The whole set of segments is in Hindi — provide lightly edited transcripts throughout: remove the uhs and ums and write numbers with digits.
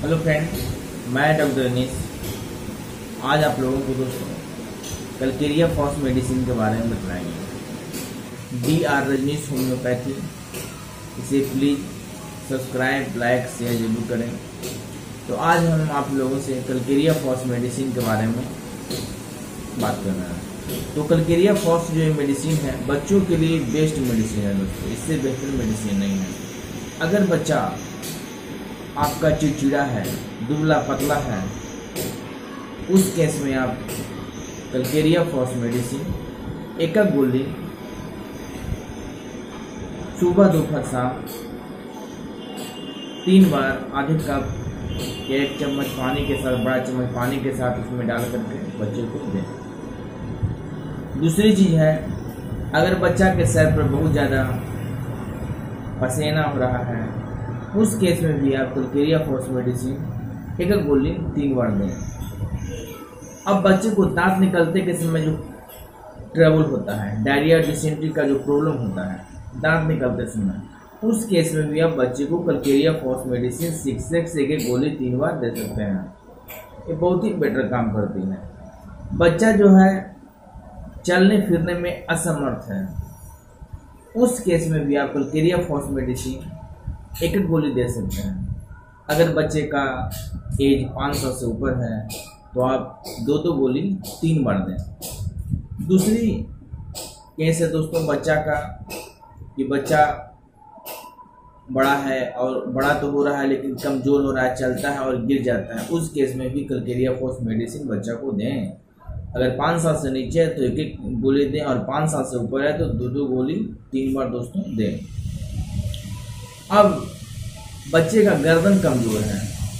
हेलो फ्रेंड, मैं डॉक्टर अनीस। आज आप लोगों को दोस्तों कलकेरिया फॉस मेडिसिन के बारे में बताएंगे। DR Rajneesh homeopathy. इसे प्लीज़ सब्सक्राइब, लाइक, शेयर जरूर करें। तो आज हम आप लोगों से कलकेरिया फॉस मेडिसिन के बारे में बात कर रहे हैं। तो कलकेरिया फॉस जो मेडिसिन है बच्चों के लिए बेस्ट मेडिसिन है दोस्तों, इससे बेहतर मेडिसिन नहीं है। अगर बच्चा आपका चिड़चिड़ा है, दुबला पतला है, उस केस में आप कलकेरिया फॉस मेडिसिन एक गोली सुबह दोपहर शाम 3 बार आधे कप या 1 चम्मच पानी के साथ, बड़ा चम्मच पानी के साथ उसमें डाल करके बच्चे को दें। दूसरी चीज़ है, अगर बच्चा के सर पर बहुत ज़्यादा पसीना हो रहा है, उस केस में भी आप कलकेरिया फॉस मेडिसिन एक गोली 3 बार दें। अब बच्चे को दांत निकलते के समय जो ट्रबल होता है, डायरिया डिसेंट्री का जो प्रॉब्लम होता है दांत निकलते समय, उस केस में भी आप बच्चे को कलकेरिया फॉस मेडिसिन 6 एक गोली 3 बार दे सकते हैं। ये बहुत ही बेटर काम करती है। बच्चा जो है चलने फिरने में असमर्थ है, उस केस में भी आप कलकेरिया फॉस मेडिसिन एक गोली दे सकते हैं। अगर बच्चे का एज 500 से ऊपर है तो आप 2 गोली 3 बार दें। दूसरी केस है दोस्तों बच्चा का, कि बच्चा बड़ा है और बड़ा तो हो रहा है लेकिन कमज़ोर हो रहा है, चलता है और गिर जाता है, उस केस में भी कलकेरिया फॉस मेडिसिन बच्चा को दें। अगर 5 साल से नीचे है तो 1 गोली दें, और 5 साल से ऊपर है तो 2 गोली 3 बार दोस्तों दें। अब बच्चे का गर्दन कमज़ोर है,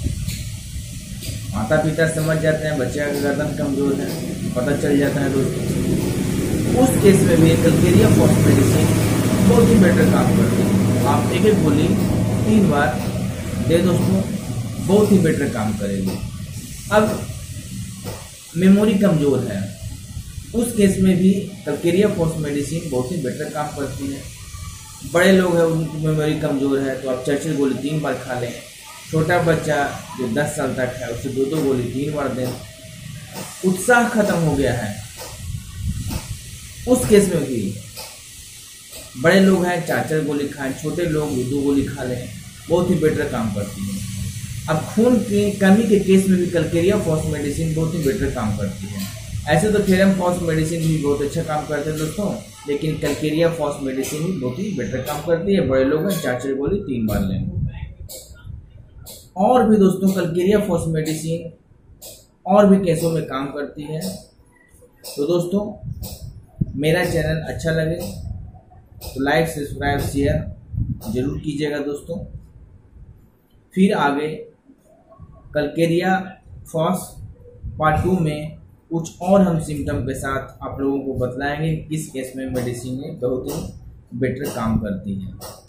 माता पिता समझ जाते हैं बच्चे का गर्दन कमज़ोर है, पता चल जाता है दोस्तों, उस केस में भी कलकेरिया फॉस मेडिसिन बहुत ही बेटर काम करती है। आप 1 गोली 3 बार दे दोस्तों, बहुत ही बेटर काम करेगी। अब मेमोरी कमज़ोर है, उस केस में भी कलकेरिया फॉस मेडिसिन बहुत ही बेटर काम करती है। बड़े लोग हैं उनकी मेमोरी कमज़ोर है तो आप 4 गोली 3 बार खा लें। छोटा बच्चा जो 10 साल तक है उसे 2 गोली 3 बार दें। उत्साह खत्म हो गया है, उस केस में भी बड़े लोग हैं 4 गोली खाएं, छोटे लोग 2 गोली खा लें, बहुत ही बेटर काम करती है। अब खून की कमी के केस में भी कलकेरिया फॉस मेडिसिन बहुत ही बेटर काम करती है। ऐसे तो थेरम फॉस मेडिसिन भी बहुत अच्छा काम करते हैं दोस्तों, लेकिन कलकेरिया फॉस मेडिसिन भी बहुत ही बेटर काम करती है। बड़े लोग हैं 4 गोली 3 बार लें। और भी दोस्तों कलकेरिया फॉस मेडिसिन और भी केसों में काम करती है। तो दोस्तों मेरा चैनल अच्छा लगे तो लाइक, सब्सक्राइब, शेयर जरूर कीजिएगा दोस्तों। फिर आगे कलकेरिया फॉस पार्ट 2 में कुछ और हम सिम्टम के साथ आप लोगों को बतलाएंगे किस केस में मेडिसिन बहुत ही बेटर काम करती है।